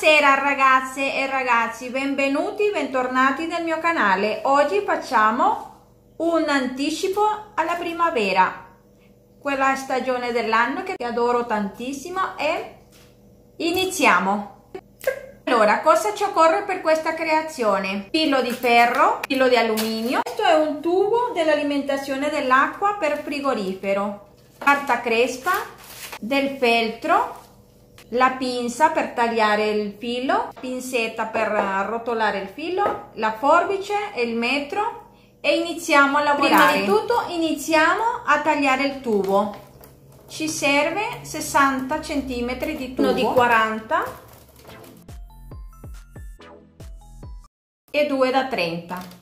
Buonasera ragazze e ragazzi, benvenuti, bentornati nel mio canale. Oggi facciamo un anticipo alla primavera, quella stagione dell'anno che adoro tantissimo, e iniziamo. Allora, cosa ci occorre per questa creazione? Filo di ferro, filo di alluminio, questo è un tubo dell'alimentazione dell'acqua per frigorifero, carta crespa, del feltro, la pinza per tagliare il filo, pinzetta per rotolare il filo, la forbice e il metro, e iniziamo a lavorare. Prima di tutto iniziamo a tagliare il tubo. Ci serve 60 cm di tubo, uno di 40 e due da 30.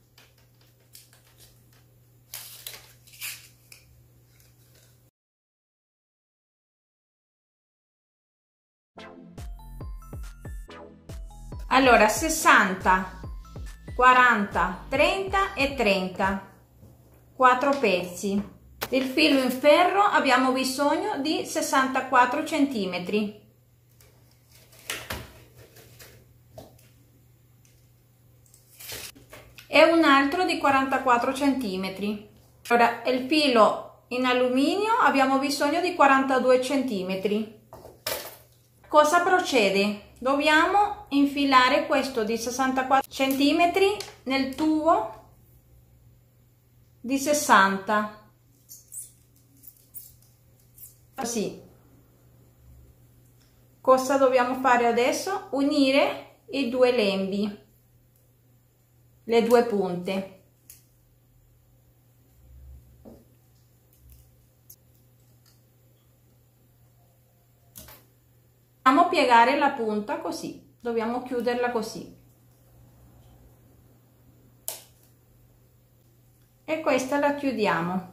Allora 60, 40, 30 e 30, 4 pezzi. Il filo in ferro abbiamo bisogno di 64 cm. E un altro di 44 cm. Ora il filo in alluminio abbiamo bisogno di 42 cm. Cosa procede? Dobbiamo infilare questo di 64 cm nel tubo di 60, così. Cosa dobbiamo fare adesso? Unire i due lembi, le due punte. Dobbiamo piegare la punta così, dobbiamo chiuderla così. E questa la chiudiamo.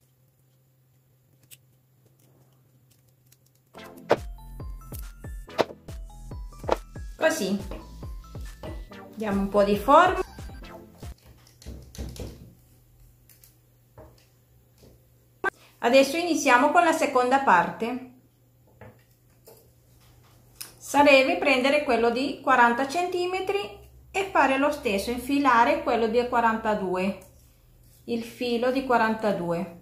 Così. Diamo un po' di forma. Adesso iniziamo con la seconda parte. Sarebbe prendere quello di 40 cm e fare lo stesso, infilare quello di 42, il filo di 42.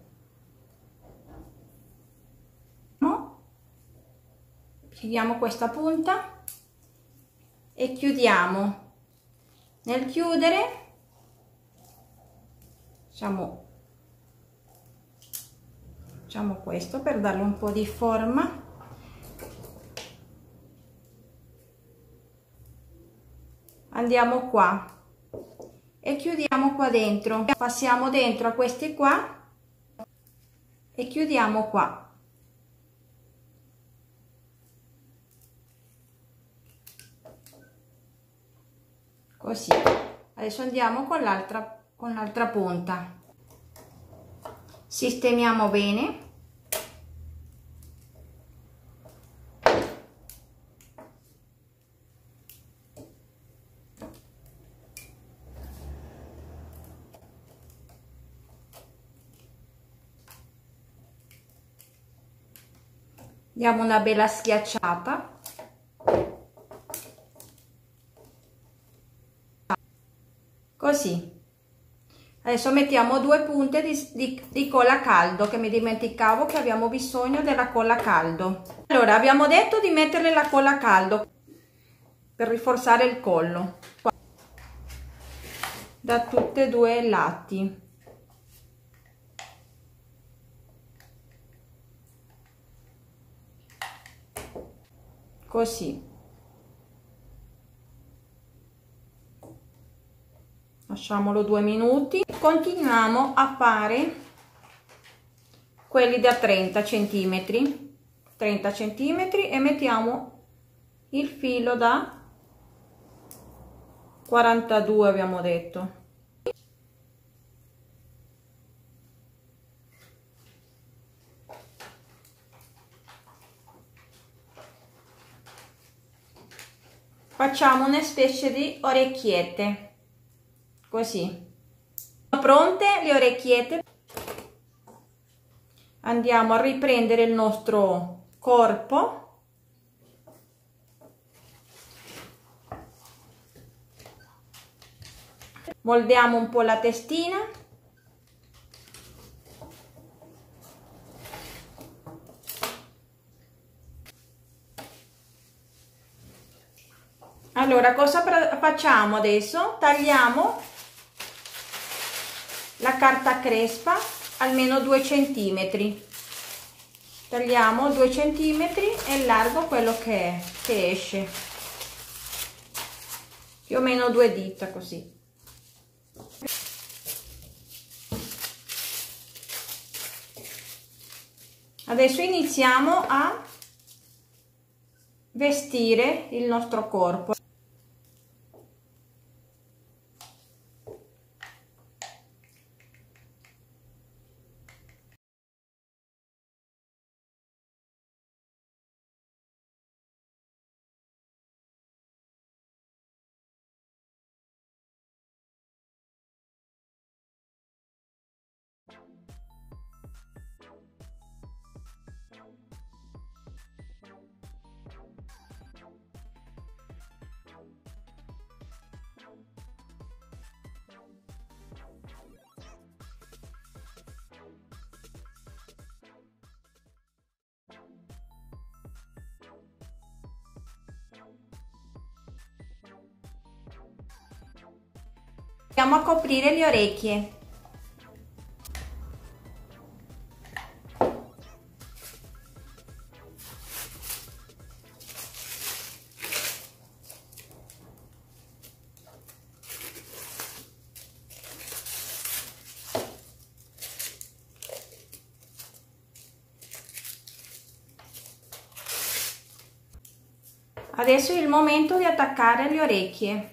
Pieghiamo questa punta e chiudiamo. Nel chiudere facciamo questo per darle un po' di forma. Andiamo qua e chiudiamo qua dentro, passiamo dentro a questi qua e chiudiamo qua. Così. Adesso andiamo con l'altra punta. Sistemiamo bene. Diamo una bella schiacciata. Così. Adesso mettiamo due punte di colla caldo, che mi dimenticavo che abbiamo bisogno della colla caldo. Allora, abbiamo detto di mettere la colla caldo per rinforzare il collo da tutti e due i lati. Così. Lasciamolo 2 minuti. Continuiamo a fare quelli da 30 cm e mettiamo il filo da 42, abbiamo detto. Facciamo una specie di orecchiette, così. Pronte le orecchiette, andiamo a riprendere il nostro corpo Moldiamo un po' la testina. Allora, cosa facciamo adesso? Tagliamo la carta crespa almeno 2 centimetri. Tagliamo 2 centimetri e largo quello che esce, più o meno 2 dita così. Adesso iniziamo a vestire il nostro corpo. Andiamo a coprire le orecchie. Adesso è il momento di attaccare le orecchie.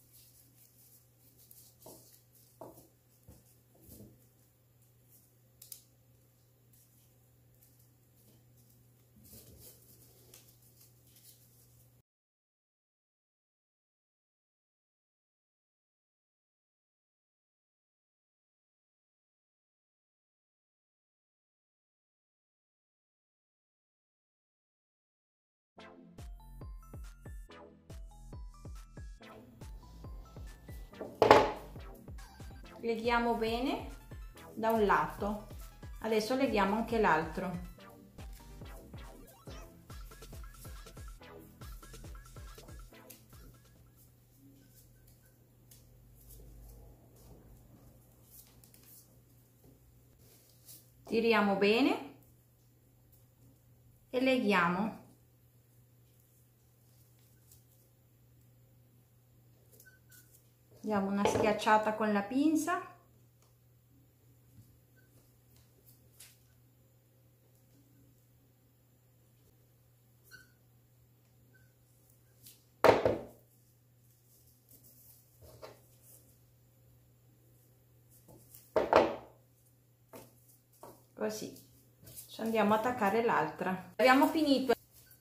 Leghiamo bene da un lato, adesso leghiamo anche l'altro. Tiriamo bene e leghiamo. Diamo una schiacciata con la pinza. Così. Andiamo a attaccare l'altra. Abbiamo finito.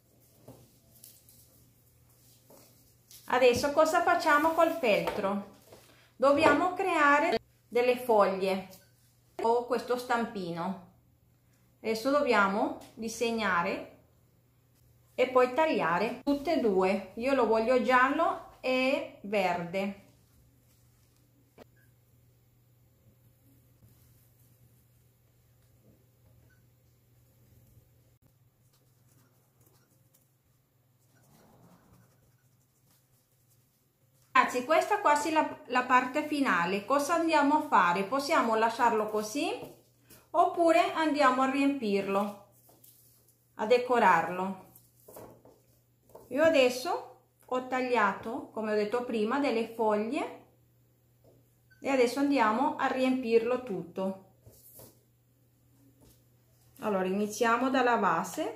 Adesso cosa facciamo col feltro? Dobbiamo creare delle foglie o questo stampino. Adesso dobbiamo disegnare e poi tagliare tutte e due. Io lo voglio giallo e verde. Ragazzi, questa quasi la parte finale. Cosa andiamo a fare? Possiamo lasciarlo così oppure andiamo a riempirlo, a decorarlo. Io adesso ho tagliato, come ho detto prima, delle foglie e adesso andiamo a riempirlo tutto. Allora iniziamo dalla base.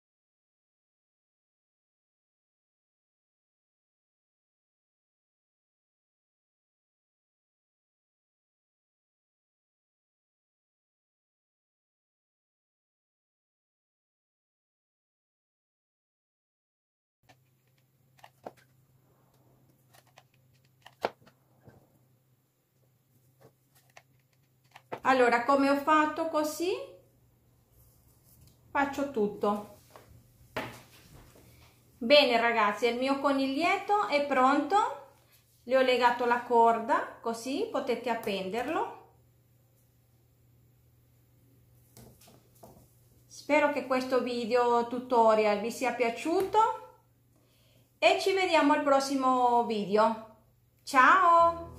Allora, come ho fatto così, faccio tutto. Bene ragazzi, il mio coniglietto è pronto. Le ho legato la corda, così potete appenderlo. Spero che questo video tutorial vi sia piaciuto e ci vediamo al prossimo video. Ciao!